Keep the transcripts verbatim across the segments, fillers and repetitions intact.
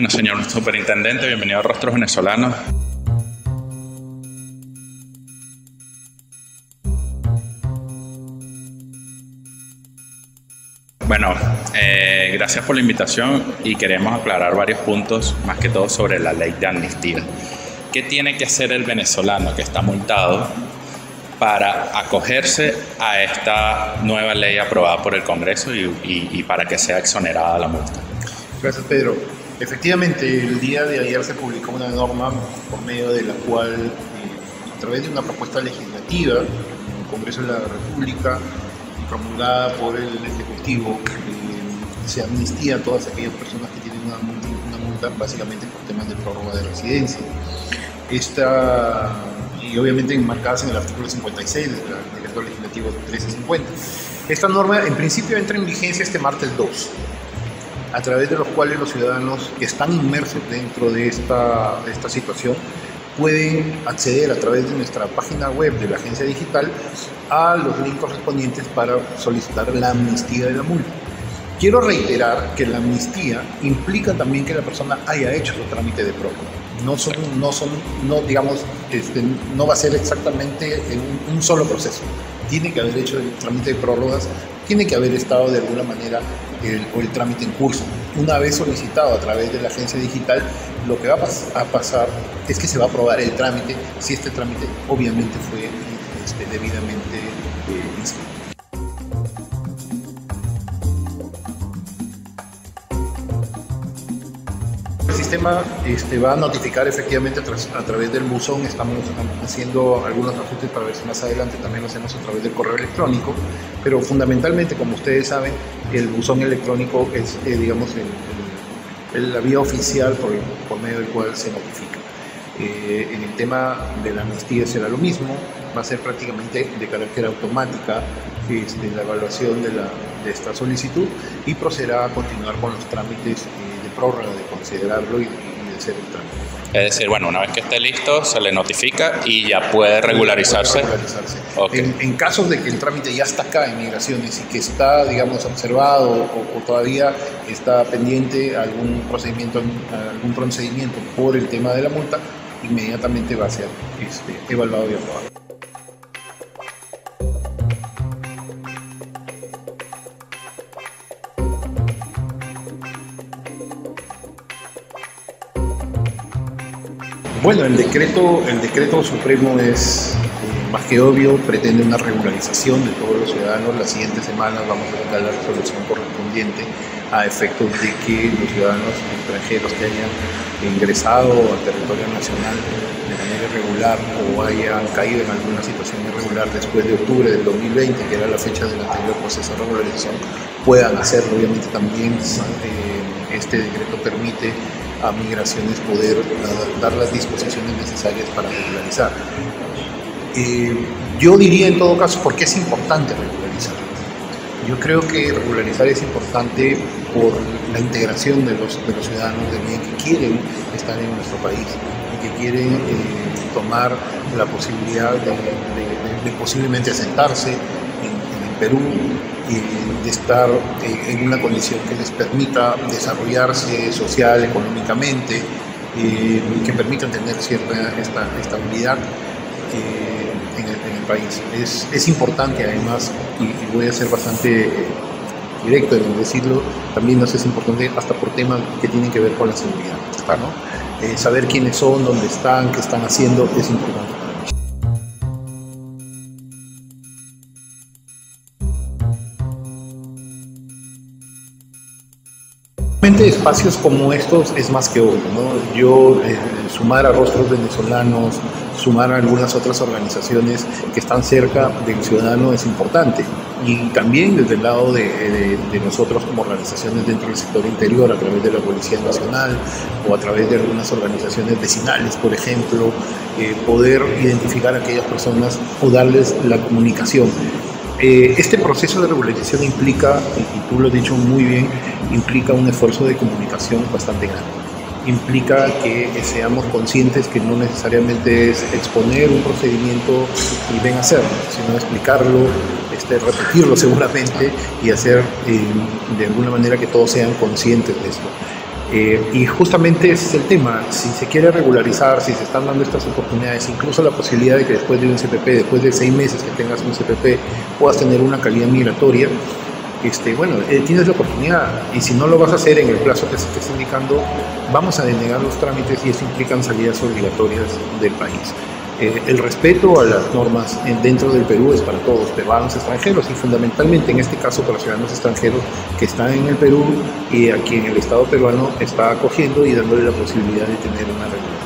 Bueno, señor superintendente, bienvenido a Rostros Venezolanos. Bueno, eh, gracias por la invitación y queremos aclarar varios puntos, más que todo sobre la ley de amnistía. ¿Qué tiene que hacer el venezolano que está multado para acogerse a esta nueva ley aprobada por el Congreso y, y, y para que sea exonerada la multa? Gracias, Pedro. Efectivamente, el día de ayer se publicó una norma por medio de la cual, eh, a través de una propuesta legislativa en el Congreso de la República y promulgada por el Ejecutivo, eh, se amnistía a todas aquellas personas que tienen una multa, una multa básicamente por temas de prórroga de residencia. Esta, y obviamente enmarcadas en el artículo cincuenta y seis del Decreto Legislativo trece cincuenta. Esta norma en principio entra en vigencia este martes dos. A través de los cuales los ciudadanos que están inmersos dentro de esta, de esta situación pueden acceder a través de nuestra página web de la agencia digital a los links correspondientes para solicitar la amnistía de la multa. Quiero reiterar que la amnistía implica también que la persona haya hecho su trámite de prórroga. No son, no son, no digamos, este, no va a ser exactamente en un, un solo proceso. Tiene que haber hecho el trámite de prórrogas, tiene que haber estado de alguna manera el, o el trámite en curso. Una vez solicitado a través de la agencia digital, lo que va a, pas a pasar es que se va a aprobar el trámite, si este trámite obviamente fue este, debidamente eh, inscrito. El sistema este, va a notificar efectivamente a, tra a través del buzón. Estamos haciendo algunos ajustes para ver si más adelante también lo hacemos a través del correo electrónico, pero fundamentalmente, como ustedes saben, el buzón electrónico es, eh, digamos, el, el, el, la vía oficial por, por medio del cual se notifica. Eh, en el tema de la amnistía será lo mismo, va a ser prácticamente de carácter automática este, la evaluación de, la, de esta solicitud y procederá a continuar con los trámites eh, de prórroga, de considerarlo y, y de hacer el trámite. Es decir, bueno, una vez que esté listo, se le notifica y ya puede regularizarse. Puede regularizarse. Okay. En, en casos de que el trámite ya está acá en Migraciones y que está, digamos, observado o, o todavía está pendiente algún procedimiento, algún procedimiento por el tema de la multa, inmediatamente va a ser este, evaluado y aprobado. Bueno, el decreto, el decreto supremo es eh, más que obvio, pretende una regularización de todos los ciudadanos. Las siguientes semanas vamos a sacar la resolución correspondiente a efectos de que los ciudadanos extranjeros que hayan ingresado al territorio nacional de manera irregular o hayan caído en alguna situación irregular después de octubre del dos mil veinte, que era la fecha del anterior proceso de regularización, puedan hacerlo. Obviamente también eh, este decreto permite a Migraciones poder uh, dar las disposiciones necesarias para regularizar. Eh, yo diría en todo caso, ¿por qué es importante regularizar? Yo creo que regularizar es importante por la integración de los, de los ciudadanos de bien que quieren estar en nuestro país y que quieren eh, tomar la posibilidad de, de, de, de posiblemente asentarse en, en Perú y de estar en una condición que les permita desarrollarse social, económicamente, eh, que permitan tener cierta esta, estabilidad eh, en, el, en el país. Es, es importante además, y, y voy a ser bastante eh, directo en decirlo, también nos es importante hasta por temas que tienen que ver con la seguridad, ¿no? Eh, saber quiénes son, dónde están, qué están haciendo, es importante. Espacios como estos es más que obvio, ¿no? Yo eh, sumar a Rostros Venezolanos, sumar a algunas otras organizaciones que están cerca del ciudadano es importante, y también desde el lado de, de, de nosotros como organizaciones dentro del sector interior, a través de la Policía Nacional o a través de algunas organizaciones vecinales, por ejemplo, eh, poder identificar a aquellas personas o darles la comunicación. Este proceso de regularización implica, y tú lo has dicho muy bien, implica un esfuerzo de comunicación bastante grande. Implica que seamos conscientes que no necesariamente es exponer un procedimiento y ven a hacerlo, sino explicarlo, este, repetirlo seguramente y hacer eh, de alguna manera que todos sean conscientes de esto. Eh, y justamente ese es el tema, si se quiere regularizar, si se están dando estas oportunidades, incluso la posibilidad de que después de un C P P, después de seis meses que tengas un C P P, puedas tener una calidad migratoria, este, bueno, eh, tienes la oportunidad, y si no lo vas a hacer en el plazo que se te está indicando, vamos a denegar los trámites y eso implica salidas obligatorias del país. Eh, el respeto a las normas dentro del Perú es para todos, peruanos, extranjeros, y fundamentalmente en este caso para los ciudadanos extranjeros que están en el Perú y a quien el Estado peruano está acogiendo y dándole la posibilidad de tener una regularidad.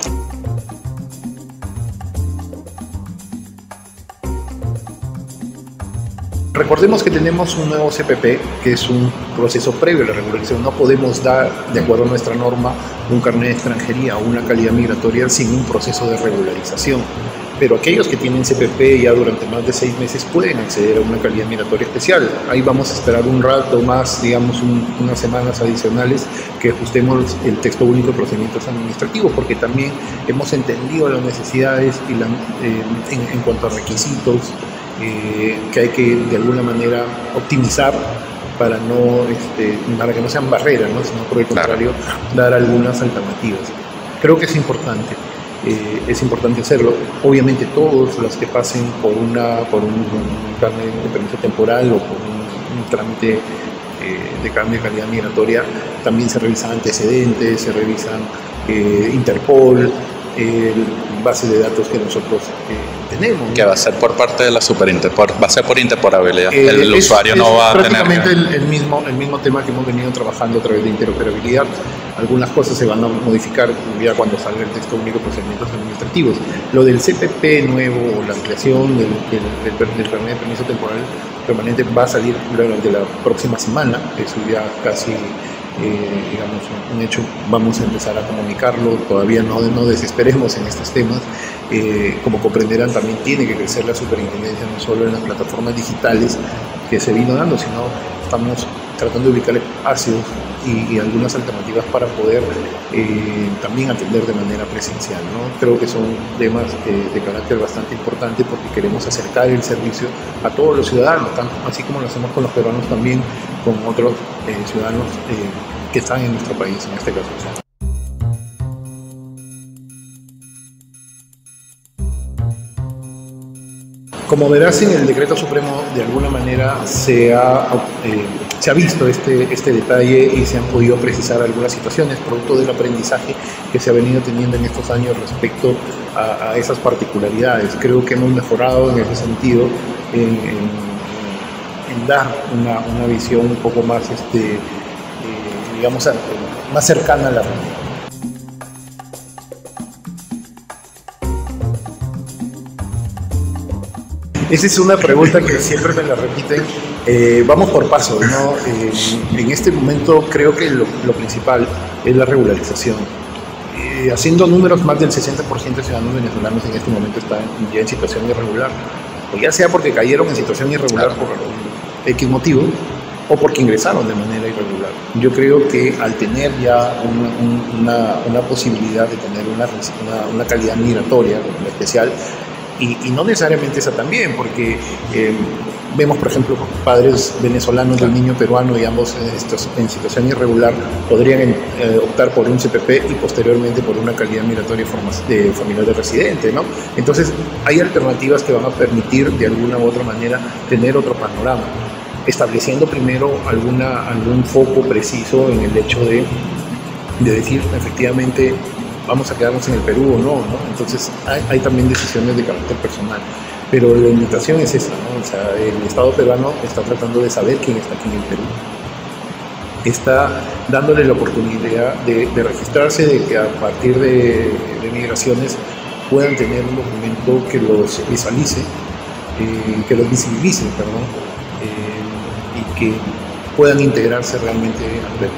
Recordemos que tenemos un nuevo C P P, que es un proceso previo a la regularización. No podemos dar, de acuerdo a nuestra norma, un carnet de extranjería o una calidad migratoria sin un proceso de regularización. Pero aquellos que tienen C P P ya durante más de seis meses pueden acceder a una calidad migratoria especial. Ahí vamos a esperar un rato más, digamos un, unas semanas adicionales, que ajustemos el texto único de procedimientos administrativos, porque también hemos entendido las necesidades y la, eh, en, en cuanto a requisitos, Eh, que hay que de alguna manera optimizar para, no, este, para que no sean barreras, ¿no? Sino por el contrario, claro, dar algunas alternativas. Creo que es importante, eh, es importante hacerlo. Obviamente todos los que pasen por, una, por un, un carnet de permiso temporal o por un, un trámite eh, de cambio de calidad migratoria, también se revisan antecedentes, se revisan eh, Interpol, eh, base de datos que nosotros eh, tenemos. Que va a ser por parte de la Superinterpol, va a ser por interoperabilidad. Eh, el es, usuario es no va a tener... prácticamente el, el, mismo, el mismo tema que hemos venido trabajando a través de interoperabilidad. Algunas cosas se van a modificar ya cuando salga el texto único de procedimientos administrativos. Lo del C P P nuevo, la ampliación del, del, del, del carnet de permiso temporal permanente va a salir durante la próxima semana. Eso ya casi... Eh, digamos, un hecho. Vamos a empezar a comunicarlo, todavía no, no desesperemos en estos temas. Eh, como comprenderán, también tiene que crecer la superintendencia, no solo en las plataformas digitales que se vino dando, sino estamos tratando de ubicar espacios y, y algunas alternativas para poder eh, también atender de manera presencial, ¿no? Creo que son temas eh, de carácter bastante importante porque queremos acercar el servicio a todos los ciudadanos, tanto así como lo hacemos con los peruanos, también con otros eh, ciudadanos eh, que están en nuestro país, en este caso. Como verás, en el decreto supremo de alguna manera se ha, eh, se ha visto este, este detalle y se han podido precisar algunas situaciones producto del aprendizaje que se ha venido teniendo en estos años respecto a, a esas particularidades. Creo que hemos mejorado en ese sentido en, en, en dar una, una visión un poco más, este, eh, digamos, más cercana a la realidad. Esa es una pregunta que siempre me la repiten. Eh, vamos por pasos, ¿no? Eh, en este momento creo que lo, lo principal es la regularización. Eh, haciendo números, más del sesenta por ciento de ciudadanos venezolanos en este momento están ya en situación irregular. O ya sea porque cayeron en situación irregular por X motivo, o porque ingresaron de manera irregular. Yo creo que al tener ya una, una, una posibilidad de tener una, una, una calidad migratoria especial, Y, y no necesariamente esa también, porque eh, vemos, por ejemplo, padres venezolanos de un niño peruano y ambos en, estos, en situación irregular podrían eh, optar por un C P P y posteriormente por una calidad migratoria de familiar de residente, ¿no? Entonces, hay alternativas que van a permitir de alguna u otra manera tener otro panorama, estableciendo primero alguna, algún foco preciso en el hecho de, de decir, efectivamente, vamos a quedarnos en el Perú o no, ¿no? Entonces hay, hay también decisiones de carácter personal, pero la invitación es esa, ¿no? O sea, el Estado peruano está tratando de saber quién está aquí en el Perú, está dándole la oportunidad de, de registrarse, de que a partir de, de migraciones puedan tener un documento que los visualice, eh, que los visibilice, perdón, eh, y que puedan integrarse realmente al Perú.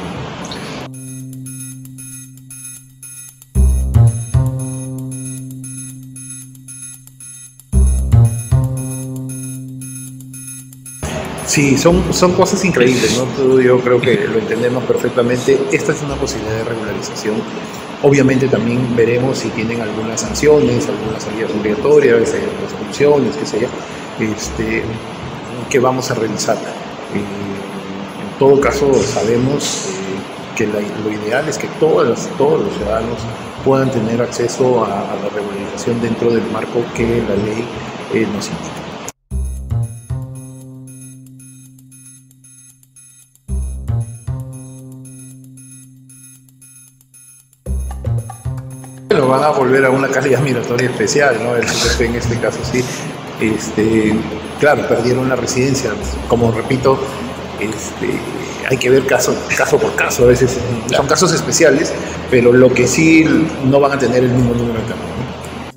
Sí, son, son cosas increíbles, ¿no? Todo yo creo que lo entendemos perfectamente. Esta es una posibilidad de regularización. Obviamente también veremos si tienen algunas sanciones, algunas salidas obligatorias, expulsiones, qué sé yo, este, que vamos a realizar. Eh, en todo caso, sabemos eh, que la, lo ideal es que todas, todos los ciudadanos puedan tener acceso a, a la regularización dentro del marco que la ley eh, nos indica. Bueno, van a volver a una calidad migratoria especial, ¿no? El C P P en este caso sí. Este, claro, perdieron la residencia. Como repito, este, hay que ver caso, caso por caso. A veces son casos especiales, pero lo que sí no van a tener el mismo número de casos, ¿no?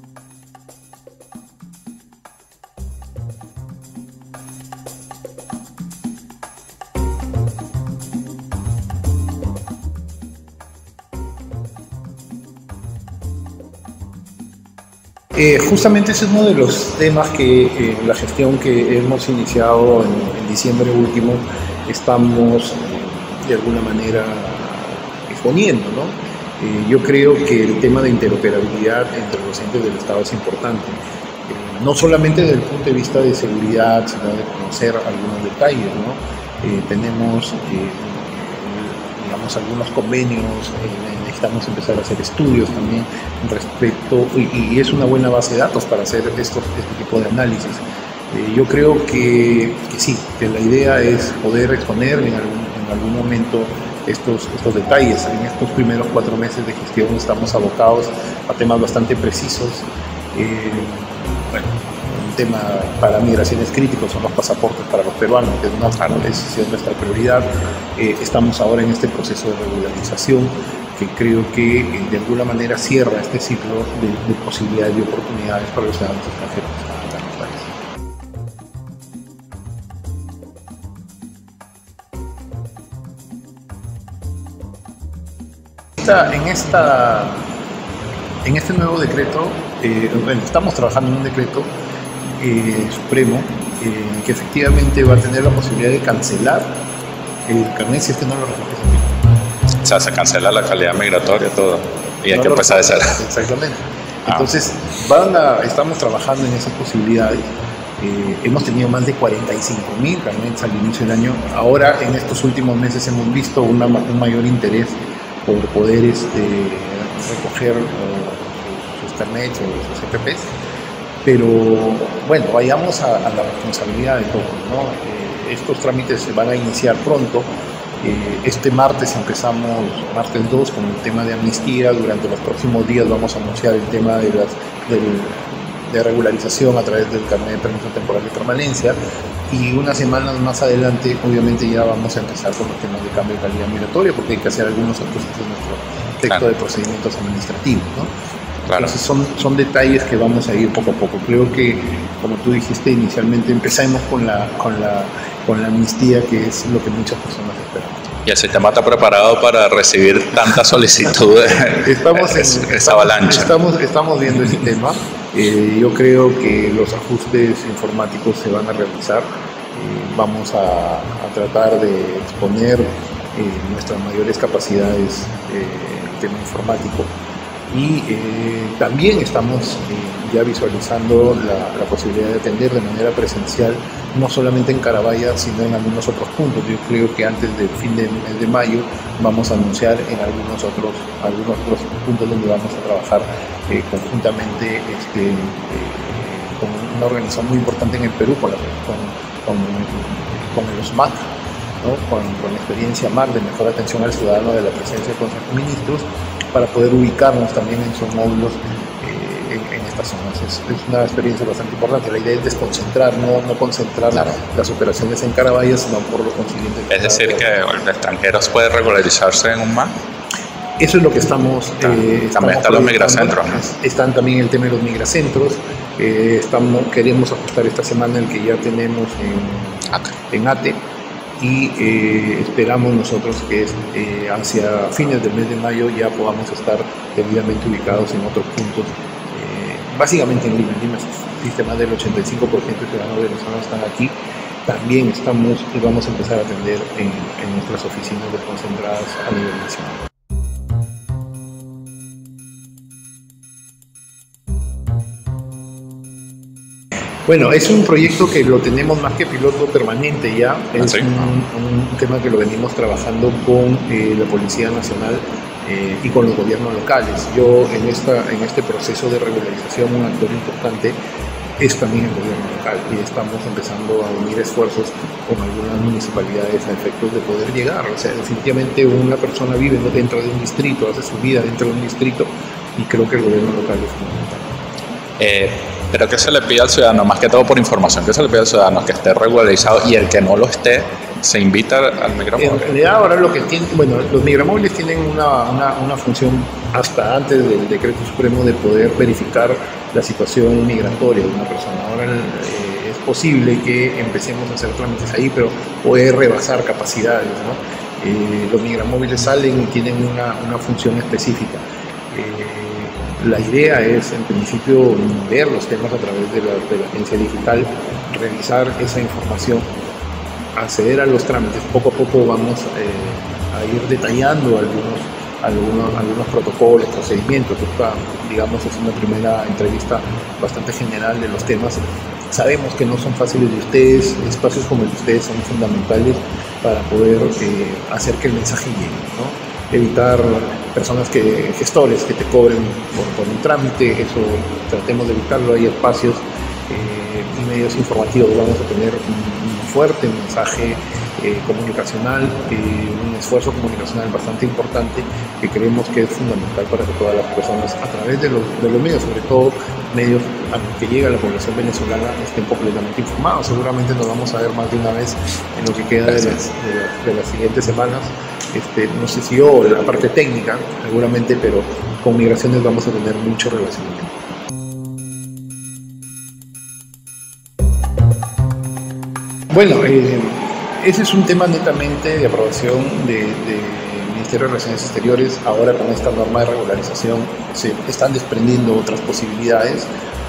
Eh, justamente ese es uno de los temas que eh, la gestión que hemos iniciado en, en diciembre último estamos eh, de alguna manera exponiendo, ¿no? Eh, yo creo que el tema de interoperabilidad entre los entes del Estado es importante, eh, no solamente desde el punto de vista de seguridad, sino de conocer algunos detalles, ¿no? Eh, tenemos eh, digamos algunos convenios, eh, necesitamos empezar a hacer estudios también respecto, y, y es una buena base de datos para hacer estos, este tipo de análisis. Eh, yo creo que, que sí, que la idea es poder exponer en algún, en algún momento estos, estos detalles. En estos primeros cuatro meses de gestión estamos abocados a temas bastante precisos. Eh, bueno, un tema para migraciones críticos son los pasaportes para los peruanos, que es, una, es, es nuestra prioridad. Eh, estamos ahora en este proceso de regularización, que creo que eh, de alguna manera cierra este ciclo de, de posibilidades y oportunidades para los ciudadanos extranjeros acá en el país. Esta, en, esta, en este nuevo decreto, eh, bueno, estamos trabajando en un decreto eh, supremo eh, que efectivamente va a tener la posibilidad de cancelar el carnet si es que no lo recoge. O sea, se cancela la calidad migratoria, todo, y hay no que empezar de cero. Exactamente. Ah. Entonces, van a, estamos trabajando en esas posibilidades. Eh, hemos tenido más de cuarenta y cinco mil carnets al inicio del año. Ahora, en estos últimos meses, hemos visto una, un mayor interés por poder este, recoger uh, sus, sus carnets o sus C P Ps. Pero, bueno, vayamos a, a la responsabilidad de todos, ¿no? Eh, estos trámites se van a iniciar pronto. Eh, este martes empezamos, martes dos, con el tema de amnistía. Durante los próximos días vamos a anunciar el tema de, las, del, de regularización a través del carnet de permiso temporal de permanencia, y unas semanas más adelante obviamente ya vamos a empezar con los temas de cambio de calidad migratoria, porque hay que hacer algunos ajustes en nuestro texto claro. de procedimientos administrativos, ¿no? Claro. Entonces son, son detalles que vamos a ir poco a poco. Creo que, como tú dijiste inicialmente, empezamos con la, con la, con la amnistía, que es lo que muchas personas esperan. ¿Y el sistema está preparado para recibir tantas solicitudes? Estamos en, esa estamos, avalancha. Estamos, estamos viendo ese tema. Eh, yo creo que los ajustes informáticos se van a realizar. Eh, vamos a, a tratar de exponer eh, nuestras mayores capacidades eh, en el tema informático. Y eh, también estamos eh, ya visualizando la, la posibilidad de atender de manera presencial, no solamente en Carabaya, sino en algunos otros puntos. Yo creo que antes del fin del mes de mayo vamos a anunciar en algunos otros, algunos otros puntos donde vamos a trabajar eh, conjuntamente este, eh, con una organización muy importante en el Perú, con, la, con, con, con el O S M A C, ¿no? con, con la experiencia M A C de mejor atención al ciudadano de la presidencia del Consejo de Ministros, para poder ubicarnos también en sus módulos eh, en, en estas zonas. Es, es una experiencia bastante importante. La idea es desconcentrar, no, no concentrar claro. las operaciones en Carabaya, sino por lo consiguiente. Es decir, que el extranjero puede regularizarse en un M A C. Eso es lo que estamos... Eh, también están los migracentros, ¿no? Están también el tema de los migracentros. Eh, estamos, queremos ajustar esta semana el que ya tenemos en, A T E. en A T E. Y eh, esperamos nosotros que eh, hacia fines del mes de mayo ya podamos estar debidamente ubicados en otros puntos, eh, básicamente en Lima. Lima es el sistema del ochenta y cinco por ciento de ciudadanos venezolanos están aquí. También estamos y vamos a empezar a atender en, en nuestras oficinas desconcentradas a nivel nacional. Bueno, es un proyecto que lo tenemos más que piloto permanente ya. Es ¿Sí? un, un tema que lo venimos trabajando con eh, la Policía Nacional eh, y con los gobiernos locales. Yo en, esta, en este proceso de regularización, un actor importante es también el gobierno local, y estamos empezando a unir esfuerzos con algunas municipalidades a efectos de poder llegar. O sea, definitivamente una persona vive dentro de un distrito, hace su vida dentro de un distrito, y creo que el gobierno local es fundamental. Eh, pero ¿qué se le pide al ciudadano? Más que todo por información, ¿qué se le pide al ciudadano? Que esté regularizado, y el que no lo esté, se invita al migramóvil. En realidad ahora lo que tienen, bueno, los migramóviles tienen una, una, una función hasta antes del decreto supremo de poder verificar la situación migratoria de una persona. Ahora eh, es posible que empecemos a hacer trámites ahí, pero puede rebasar capacidades, ¿no? Eh, los migramóviles salen y tienen una, una función específica. Eh, la idea es, en principio, ver los temas a través de la, de la agencia digital, revisar esa información, acceder a los trámites. Poco a poco vamos eh, a ir detallando algunos, algunos, algunos protocolos, procedimientos. Esta, digamos, es una primera entrevista bastante general de los temas. Sabemos que no son fáciles, de ustedes, espacios como el de ustedes son fundamentales para poder eh, hacer que el mensaje llegue, ¿no? Evitar personas que, gestores que te cobren por, por un trámite, eso tratemos de evitarlo. Hay espacios eh, y medios informativos, vamos a tener un, un fuerte mensaje eh, comunicacional, eh, un esfuerzo comunicacional bastante importante que creemos que es fundamental para que todas las personas, a través de los, de los medios, sobre todo medios a los que llega la población venezolana, estén completamente informados. Seguramente nos vamos a ver más de una vez en lo que queda de las, de las, de las siguientes semanas. Este, no sé si yo, la parte técnica, seguramente, pero con migraciones vamos a tener mucho relacionamiento. Bueno, eh, ese es un tema netamente de aprobación del de Ministerio de Relaciones Exteriores. Ahora, con esta norma de regularización se están desprendiendo otras posibilidades,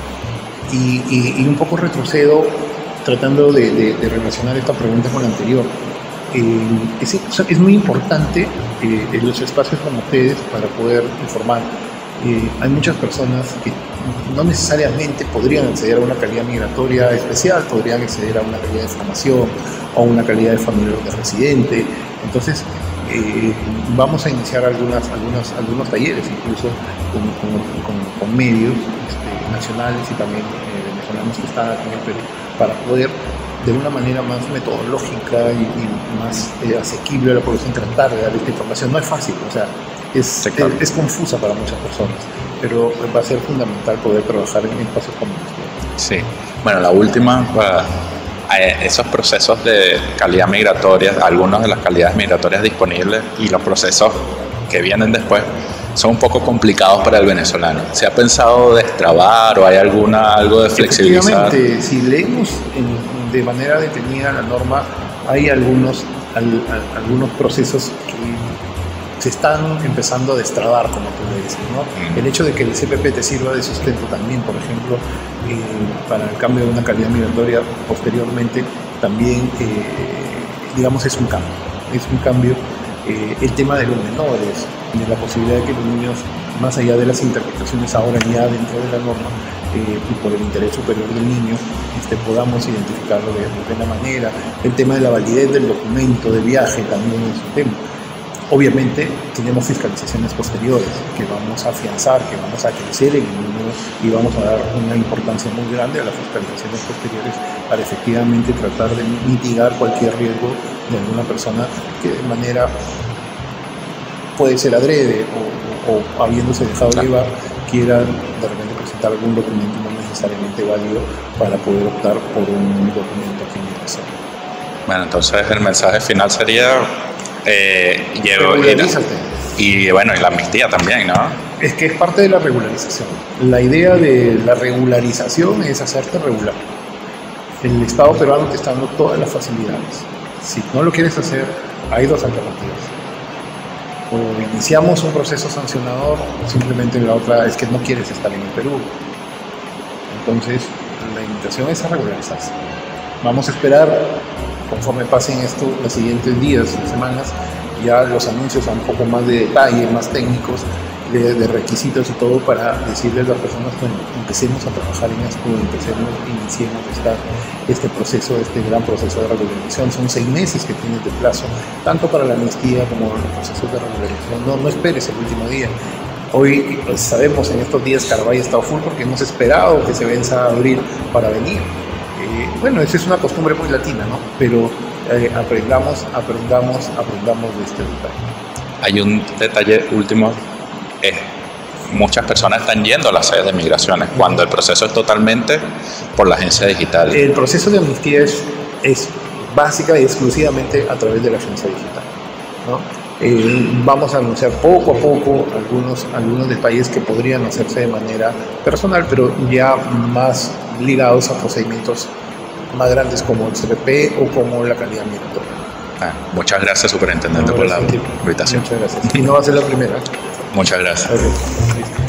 y, y, y un poco retrocedo tratando de, de, de relacionar esta pregunta con la anterior. Eh, es, es muy importante eh, en los espacios como ustedes para poder informar. Eh, hay muchas personas que no necesariamente podrían acceder a una calidad migratoria especial, podrían acceder a una calidad de formación o una calidad de familiar de residente. Entonces, eh, vamos a iniciar algunas, algunas, algunos talleres, incluso con, con, con, con medios este, nacionales y también eh, venezolanos que están aquí en el Perú, para poder, de una manera más metodológica y, y más eh, asequible a la población, tratar de dar esta información. No es fácil, o sea, es, sí, claro. es, es confusa para muchas personas, pero va a ser fundamental poder trabajar en espacios como este. Sí, bueno, la última, para esos procesos de calidad migratoria, algunas de las calidades migratorias disponibles y los procesos que vienen después son un poco complicados para el venezolano. ¿Se ha pensado destrabar o hay alguna algo de flexibilizar? Efectivamente, si leemos en, de manera detenida la norma, hay algunos, al, al, algunos procesos que se están empezando a destrabar, como tú le dices, ¿no? Mm. El hecho de que el C P P te sirva de sustento también, por ejemplo, eh, para el cambio de una calidad migratoria posteriormente, también, eh, digamos, es un cambio. Es un cambio. Eh, el tema de los menores, de la posibilidad de que los niños, más allá de las interpretaciones ahora ya dentro de la norma, eh, y por el interés superior del niño, este, podamos identificarlo de, de buena manera. El tema de la validez del documento de viaje también es un tema. Obviamente tenemos fiscalizaciones posteriores que vamos a afianzar, que vamos a crecer en el número, y vamos a dar una importancia muy grande a las fiscalizaciones posteriores para efectivamente tratar de mitigar cualquier riesgo de alguna persona que de manera, puede ser adrede o, o, o habiéndose dejado llevar, quiera de repente presentar algún documento no necesariamente válido para poder optar por un documento que ingresa. Bueno, entonces el mensaje final sería Eh, llevo, y, y bueno, y la amnistía también, ¿no? Es que es parte de la regularización. La idea de la regularización es hacerte regular. El Estado peruano te está dando todas las facilidades. Si no lo quieres hacer, hay dos alternativas. O iniciamos un proceso sancionador, o simplemente la otra es que no quieres estar en el Perú. Entonces, la invitación es a regularizarse. Vamos a esperar, conforme pasen esto, los siguientes días, semanas, ya los anuncios a un poco más de detalle, más técnicos, de, de requisitos y todo para decirles a las personas, bueno, empecemos a trabajar en esto, empecemos, iniciemos esta, este proceso, este gran proceso de regularización. Son seis meses que tienes de plazo, tanto para la amnistía como los procesos de regularización. No, no esperes el último día. Hoy pues, sabemos, en estos días Carvalho ha estado full porque hemos esperado que se venza abril para venir. Eh, bueno, esa es una costumbre muy latina, ¿no? Pero eh, aprendamos, aprendamos, aprendamos de este detalle. Hay un detalle último. Eh, muchas personas están yendo a las sedes de migraciones cuando el proceso es totalmente por la agencia digital. El proceso de amnistía es, es básica y exclusivamente a través de la agencia digital, ¿no? Eh, vamos a anunciar poco a poco algunos, algunos detalles que podrían hacerse de manera personal, pero ya más ligados a procedimientos más grandes como el C P P o como la calidad migratoria. Ah, muchas gracias, superintendente, No, por la gracias, invitación. Muchas gracias. Y no va a ser la primera. Muchas gracias. Okay.